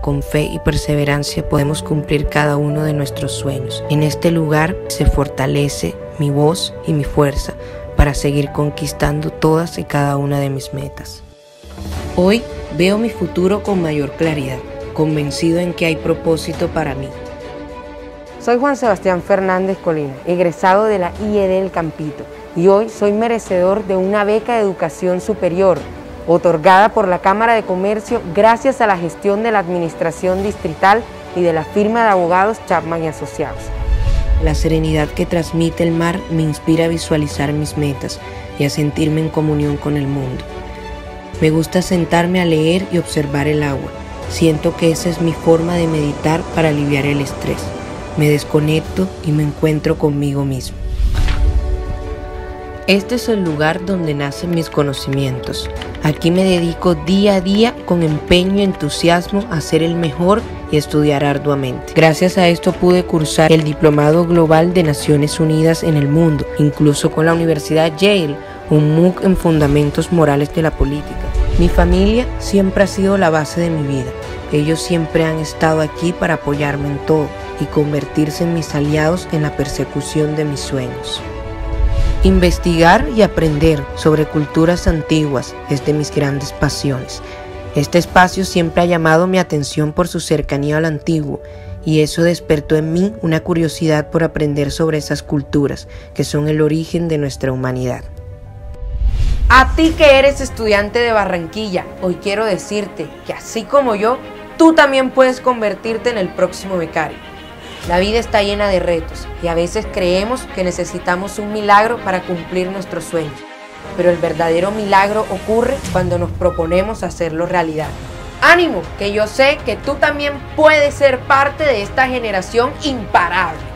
con fe y perseverancia podemos cumplir cada uno de nuestros sueños. En este lugar se fortalece mi voz y mi fuerza para seguir conquistando todas y cada una de mis metas. Hoy veo mi futuro con mayor claridad, convencido en que hay propósito para mí. Soy Juan Sebastián Fernández Colina, egresado de la IED del Campito, y hoy soy merecedor de una beca de educación superior, otorgada por la Cámara de Comercio gracias a la gestión de la Administración Distrital y de la firma de abogados Chapman y Asociados. La serenidad que transmite el mar me inspira a visualizar mis metas y a sentirme en comunión con el mundo. Me gusta sentarme a leer y observar el agua. Siento que esa es mi forma de meditar para aliviar el estrés. Me desconecto y me encuentro conmigo mismo. Este es el lugar donde nacen mis conocimientos. Aquí me dedico día a día con empeño y entusiasmo a ser el mejor y estudiar arduamente. Gracias a esto pude cursar el Diplomado Global de Naciones Unidas en el mundo, incluso con la Universidad Yale, un MOOC en Fundamentos Morales de la Política. Mi familia siempre ha sido la base de mi vida. Ellos siempre han estado aquí para apoyarme en todo y convertirse en mis aliados en la persecución de mis sueños. Investigar y aprender sobre culturas antiguas es de mis grandes pasiones. Este espacio siempre ha llamado mi atención por su cercanía a lo antiguo, y eso despertó en mí una curiosidad por aprender sobre esas culturas, que son el origen de nuestra humanidad. A ti que eres estudiante de Barranquilla, hoy quiero decirte que así como yo, tú también puedes convertirte en el próximo becario. La vida está llena de retos y a veces creemos que necesitamos un milagro para cumplir nuestros sueños. Pero el verdadero milagro ocurre cuando nos proponemos hacerlo realidad. ¡Ánimo! Que yo sé que tú también puedes ser parte de esta generación imparable.